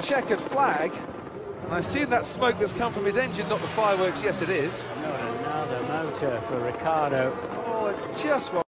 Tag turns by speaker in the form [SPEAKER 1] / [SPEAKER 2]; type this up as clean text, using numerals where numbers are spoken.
[SPEAKER 1] checkered flag. And I assume that smoke that's come from his engine, not the fireworks. Yes, it is.
[SPEAKER 2] Not another motor for Ricardo.
[SPEAKER 1] Oh, it just